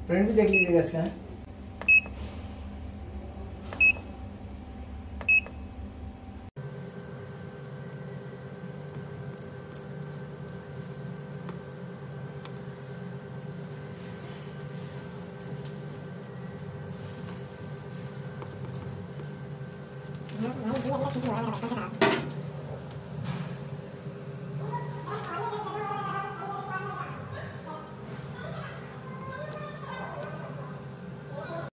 Print भी देख लीजिएगा इसका। नहीं, ये अंदर किसी और का